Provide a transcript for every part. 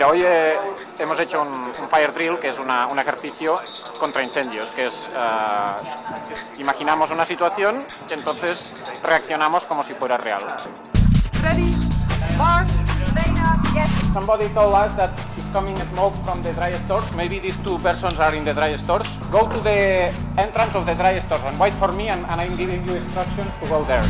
Mira, hoy hemos hecho un fire drill, que es un ejercicio contra incendios, que es, imaginamos una situación y entonces reaccionamos como si fuera real. Ready? Mark? Lena? Yes. Somebody told us that it's coming smoke from the dry stores. Maybe these two persons are in the dry stores. Go to the entrance of the dry stores and wait for me, and I'm giving you instructions to go there.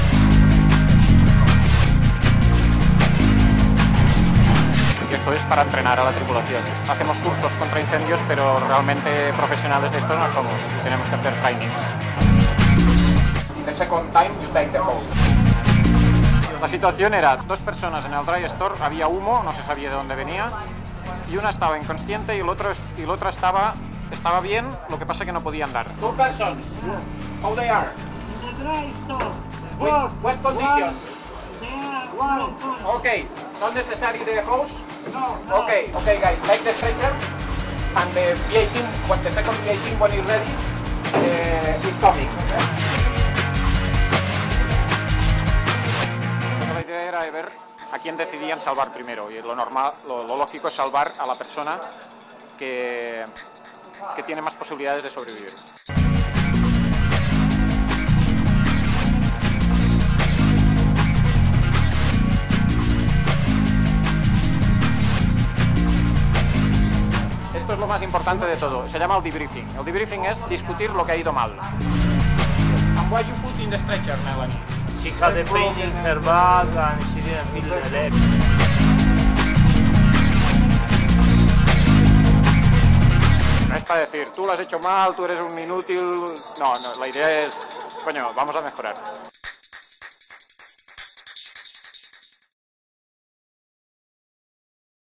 Y esto es para entrenar a la tripulación. Hacemos cursos contra incendios, pero realmente profesionales de esto no somos. Tenemos que hacer trainings. The second time you take the hose. La situación era dos personas en el dry store, había humo, no se sabía de dónde venía, y una estaba inconsciente y el otro estaba bien, lo que pasa es que no podía andar. Two persons. How they are? In the dry store. What conditions? One. Okay, not necessary the hose. No. Okay, guys, take the stretcher, and the VA team, when the second VA team, when it's ready, is coming. La idea era de ver a quién decidían salvar primero, y lo normal, lo lógico es salvar a la persona que tiene más posibilidades de sobrevivir. Esto es lo más importante de todo, se llama el debriefing. El debriefing es discutir lo que ha ido mal. And what you put in the stretcher, Melanie? She had a pain in her back and she didn't feel the leg. No es para decir, tú lo has hecho mal, tú eres un inútil. No, la idea es, coño, vamos a mejorar.